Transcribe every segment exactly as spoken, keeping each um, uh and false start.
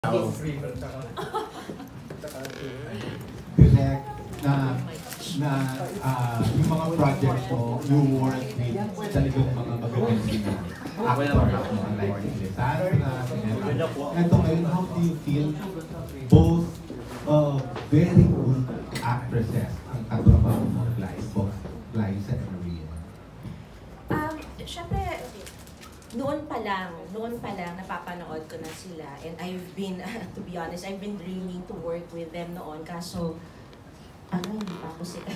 Direct na na uh, yung mga projects mo, you work with talagang mga magagandang actors, mga like si Sandra, ito ngayon, how do you feel both uh, very good actresses ang katrabaho mo, like both Liza and Maria? Um, syempre, noon pa lang, noon pa lang napapanood ko na sila, and I've been, to be honest, I've been dreaming to work with them noon, kaso ano, hindi pa ako sikat.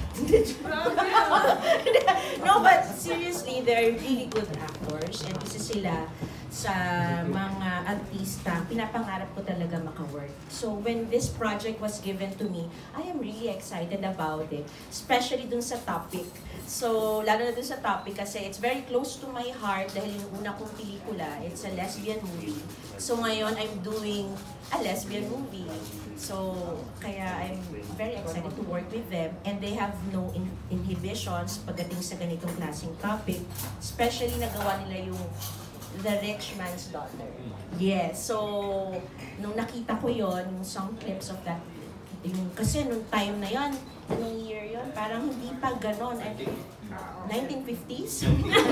No, but seriously, they're really good actors, and isa sila sa mga artista, pinapangarap ko talaga maka-work. So when this project was given to me, I am really excited about it, especially dun sa topic. So, lalo na dun sa topic kasi it's very close to my heart dahil yung una kong pelikula, it's a lesbian movie. So ngayon, I'm doing a lesbian movie. So, kaya I'm very excited to work with them, and they have no in inhibitions pagdating sa ganitong klaseng topic. Especially nagawa nila yung The Rich Man's Daughter. Yes, so nung nakita ko yon, yung some clips of that, yung, kasi nung time na yon, anong year yon, parang hindi pa ganon. Eh, nineteen fifties?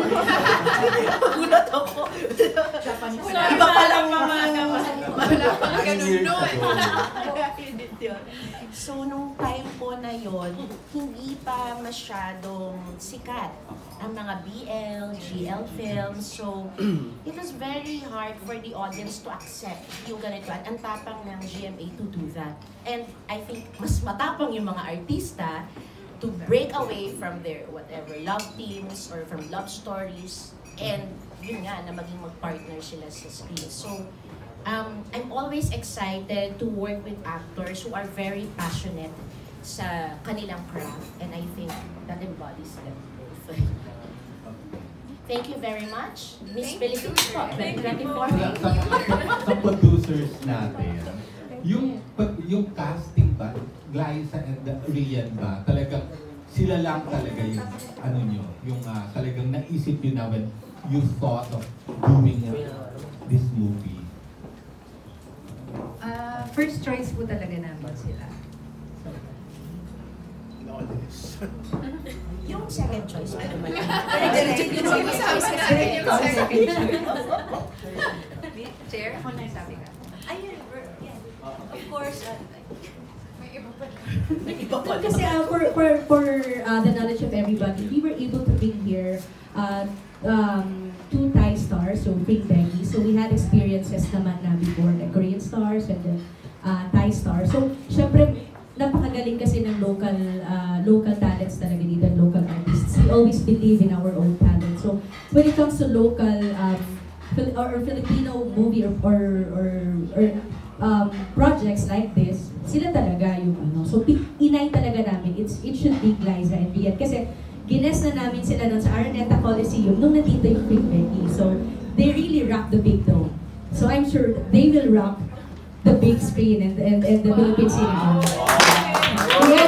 Gulat ako. Iba pa lang mga wala pa ganun noon. So, nung time po na yon, hindi pa masyadong sikat ang mga B L, G L films. So, it was very hard for the audience to accept yung ganito. At ang tapang ng G M A to do that. And I think mas matapang yung mga artista to break away from their whatever love themes or from love stories, and yun nga, na maging mag-partner sila sa screen. So, um, I'm always excited to work with actors who are very passionate sa kanilang craft, and I think that embodies them both. Thank you very much. Miss Philippines po, twenty twenty-four. Sa, sa producers natin, yung, yung casting ba, Liza and Rian ba, talagang sila lang talaga yung, ano nyo, yung uh, talagang naisip yun na when you thought of doing uh, this movie? Uh, first choice po talaga namin sila. Yung second choice, ano man. Chair, ako na yung sabi ka. Ayun, yeah. Of course, uh, Kasi uh, for, for, for uh, the knowledge of everybody, we were able to bring here uh, um, two Thai stars, so Big Becky. So we had experiences naman na before, the Korean stars and the uh, Thai stars. So, syempre, napakagaling kasi ng local uh, local talents talaga dito, local artists. We always believe in our own talent. So, when it comes to local um, or, or Filipino movie or, or, or, or um, projects like this, sila talaga yung ano. So, inay talaga namin, it's, it should be Liza and Rian. Kasi, gines na namin sila nun sa Araneta Coliseum nung nandito yung Big Becky. So, they really rock the big dome. So, I'm sure they will rock the big screen and, and, and the Philippine cinema. Yes,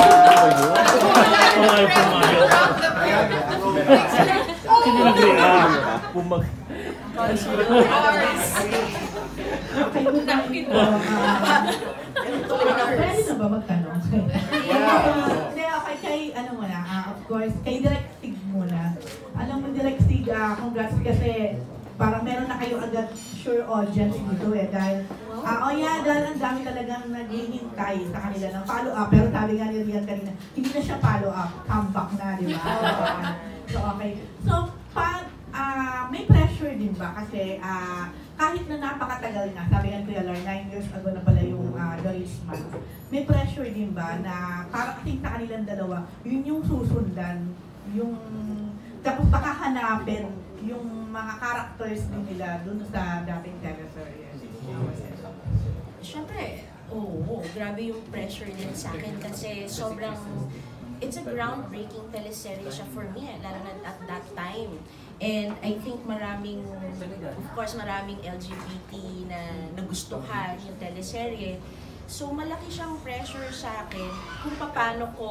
Pwede na ba magtanong? Hindi, okay, kay, ano muna, uh, of course, kay Direct Sig muna. Alam mo, Direct Sig, uh, congrats kasi parang meron na kayo agad sure audience dito eh. Dahil, uh, oh yeah, dahil ang dami talagang naghihintay sa kanila ng follow-up. Pero sabi nga ni Rian kanina, hindi na siya follow-up, comeback na, di ba? So, okay. So, pag, uh, may pressure din ba? Kasi, uh, kahit na napakatagal na, sabi nga Kuya Lar, nine years ago na pala yung uh, The Rich Man, may pressure din ba na para kasi sa kanilang dalawa, yun yung susundan, yung tapos baka hanapin yung mga characters din nila dun sa dating teleserye. Siyempre, oo, oh, grabe yung pressure din sa akin kasi sobrang, it's a groundbreaking teleserye siya for me, eh, lalo na at that time. And I think maraming, of course maraming L G B T na nagustuhan yung teleserye. So malaki siyang pressure sa akin kung paano ko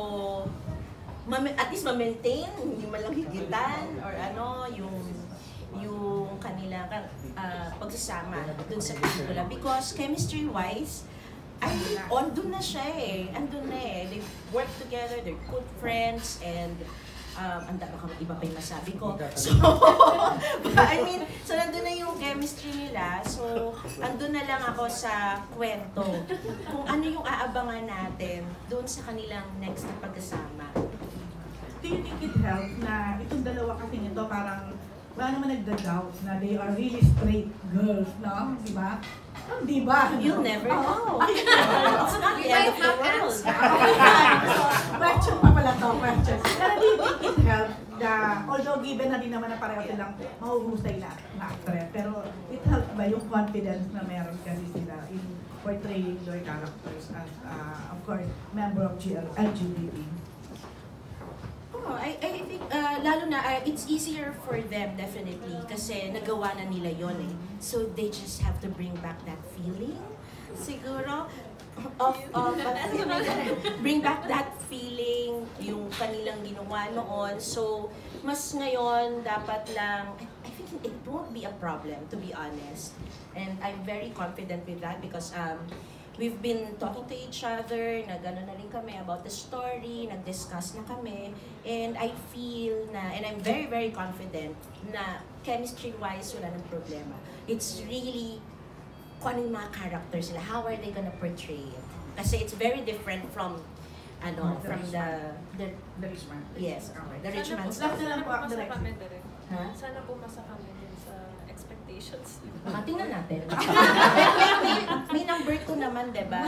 at least ma-maintain, hindi man lang higitan or ano, yung yung kanila kanilang uh, pagsasama dun sa pelikula. Because chemistry-wise, ay, on dun na siya eh. Andun na eh. They work together, they're good friends, and um, anda baka iba pa yung masabi ko. So, I mean, so nandun na yung chemistry nila. So, andun na lang ako sa kwento. Kung ano yung aabangan natin dun sa kanilang next na pagkasama. Do you think it helps na itong dalawa kasi nito parang wala naman nagda-doubt na they are really straight girls, no? Di ba? Oh, di ba? You'll never know. It's not the We end might of the not world. answer. Question pa pala to, question. Pero do you think it helps na, although given na din naman na pareho silang mahuhusay na na actress, pero it helps ba yung confidence na meron kasi sila in portraying their characters as, uh, of course, member of G L G B T? Oh, I, I think, uh, lalo na, uh, it's easier for them definitely kasi nagawa na nila yon eh. So they just have to bring back that feeling, siguro, of, of, bring back that feeling, yung kanilang ginawa noon. So, mas ngayon, dapat lang, I think it won't be a problem, to be honest. And I'm very confident with that because, um, we've been talking to each other, nag-ano na rin kami about the story, nag-discuss na kami, and I feel na, and I'm very, very confident na chemistry-wise, wala ng problema. It's really, kung ano yung mga characters nila, how are they gonna portray it? Kasi it's very different from, ano, from the, the, The rich man. yes, the rich Sana man's po, Last na lang po sana ang pumasa direct. kami direct. Ha? Sana pumasa kami din sa expectations. Baka tingnan natin. may, may, may number two naman, di ba?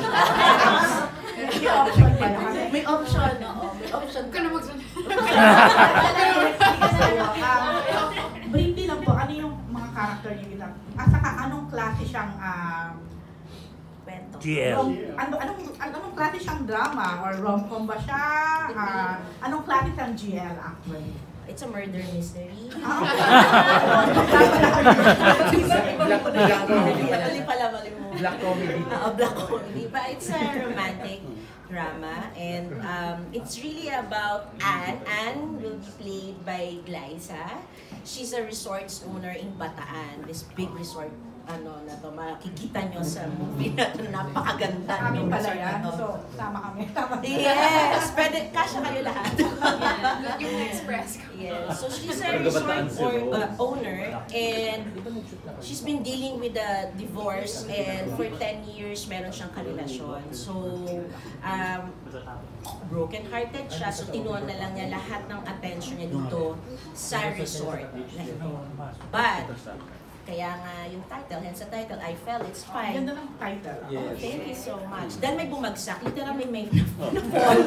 May option pala kasi. May option, oo. May option. Huwag ka na magsunod. Briefly lang po, ano yung mga character niyo bilang? At saka anong klase siyang um, Kwento. rom, ano, anong, anong klase siyang drama? Or rom-com ba siya? Ah, anong klase siyang G L actually? It's a murder mystery. Mali pala, mali mo. Black comedy. Uh, black comedy. But it's a romantic drama. And um, it's really about Anne. Anne will be played by Glyza. She's a resort owner in Bataan. This big resort, ano na to, makikita nyo sa movie na to. Napakaganda Kami ng pala resort na yan. to. So, sama kami. Tama. Yes! Pwede, kasya kayo lahat. Yung express. Yes. So she's a resort or, uh, owner, and she's been dealing with a divorce, and for ten years meron siyang karelasyon. So um, broken-hearted siya, so tinuon na lang niya lahat ng attention niya dito sa resort na ito. But kaya nga yung title, hence the title, I Fell, It's Ang Fine. ganda ng title. Oh, thank you so much. Then may bumagsak, literally may na-fall.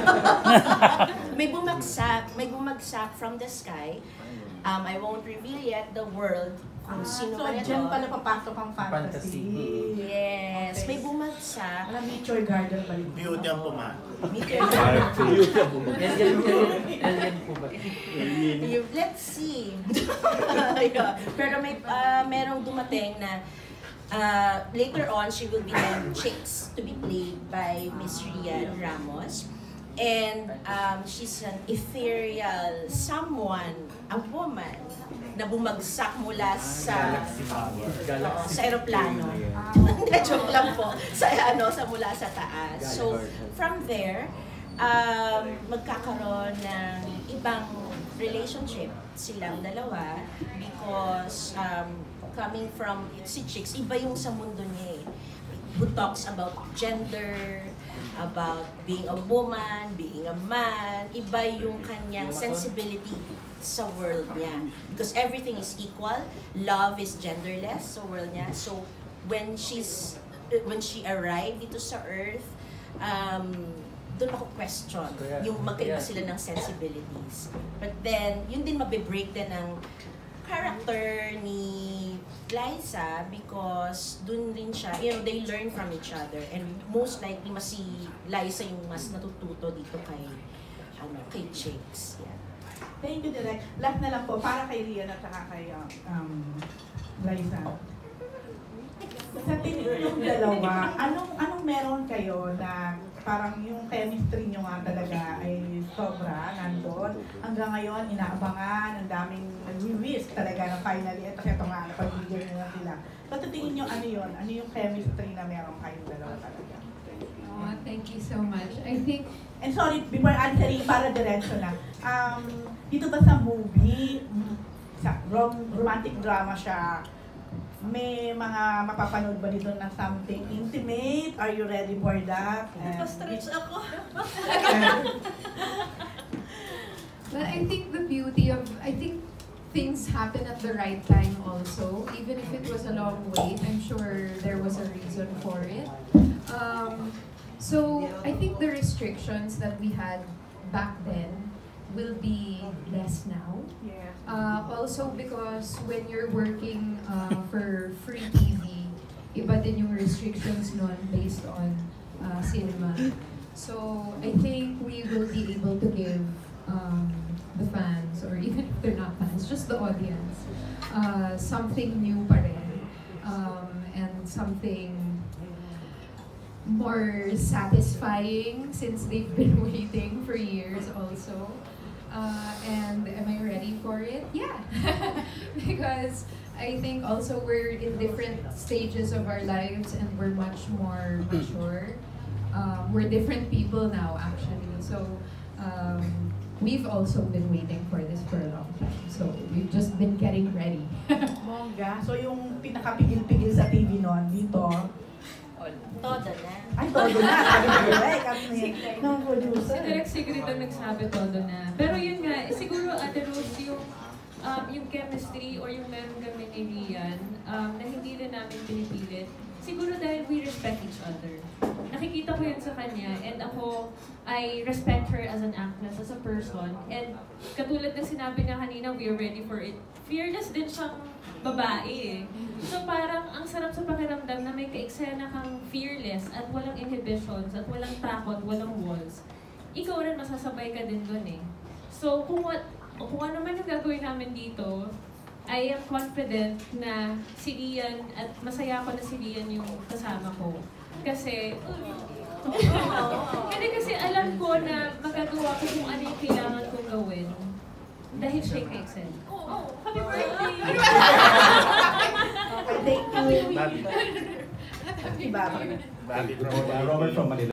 May bumagsak, may bumagsak from the sky. Um, I won't reveal yet the world kung Ah, sino so, ba dyan ito. pala papasok ang fantasy. Fantasy. Yes, Okay. may bumagsak. Alam, nature garden ba yun? Beauty ang puma. Meteor. Alien, alien, alien po ba? You- Let's see. Yeah. Pero may uh, merong dumating na uh, later on she will be named Chicks to be played by Miss Rian Ramos. And um, she's an ethereal someone, a woman, na bumagsak mula sa Oo, sa aeroplano. Hindi, joke lang po. Sa ano, sa mula sa taas. So, from there, um, magkakaroon ng ibang relationship silang dalawa because um, coming from si Chicks, iba yung sa mundo niya eh. Who talks about gender, about being a woman, being a man, iba yung kanyang sensibility sa world niya. Because everything is equal, love is genderless sa world niya. So, when she's, when she arrived dito sa Earth, um, doon ako question, yung magkaiba sila ng sensibilities. But then, yun din mabe-break din ng character ni Glyza because dun rin siya, you know, they learn from each other and most likely mas si Liza yung mas natututo dito kay ano, kay Chicks. Yeah. Thank you, Direk. Last na lang po, para kay Rian at saka kay um, Liza. Sa tingin yung dalawa, anong anong meron kayo na parang yung chemistry nyo nga talaga ay sobra, nandun. Hanggang ngayon, inaabangan, ang daming nag-wish talaga na finally, eto eto nga, napag-bigyan nyo na sila. So, tingin nyo ano yun? Ano yung chemistry na meron kayong dalawa talaga? Oh, thank you so much. I think, And sorry, before answering, para diretso na. Um, dito ba sa movie, sa rom romantic drama siya, may mga mapapanood ba dito ng something intimate? Are you ready for that? And- Pa-stretch ako. well, I think the beauty of, I think things happen at the right time also. Even if it was a long wait, I'm sure there was a reason for it. Um, so I think the restrictions that we had back then will be less now. Yeah. Uh, also because when you're working uh, for free T V, iba din yung restrictions nun based on uh, cinema. So I think we will be able to give um, the fans, or even if they're not fans, just the audience, uh, something new pa rin. Um, and something more satisfying since they've been waiting for years also. Uh, and am I ready for it? Yeah. Because I think also we're in different stages of our lives and we're much more mature. Um, we're different people now actually. So um, we've also been waiting for this for a long time. So we've just been getting ready. Mongga. So yung pinakapigil-pigil sa T V noon, dito, Todo na. ay, todo na. Sabi ko, eh, kami ng Si producer. Direk Sigrid ang nagsabi todo na. Pero yun nga, eh, siguro Ate Rose, yung, um, yung chemistry or yung meron kami ni Rian, um, na hindi rin namin pinipilit, siguro dahil we respect each other. Nakikita ko yun sa kanya, and ako, I respect her as an actress, as a person, and katulad na sinabi niya kanina, we are ready for it. Fearless din siyang babae eh. So parang ang sarap sa pakiramdam na may ka-eksena kang fearless at walang inhibitions at walang takot, walang walls. Ikaw rin masasabay ka din dun eh. So kung, what, kung ano man yung gagawin namin dito, I am confident na si Rian, at masaya ako na si Rian yung kasama ko. Kasi, hindi kasi alam ko na magagawa ko kung ano yung kailangan kong gawin. Dahil siya yung ka-excel. Oh, happy birthday! Okay, thank you. Bobby. Diba? Bobby from Robert from Manila.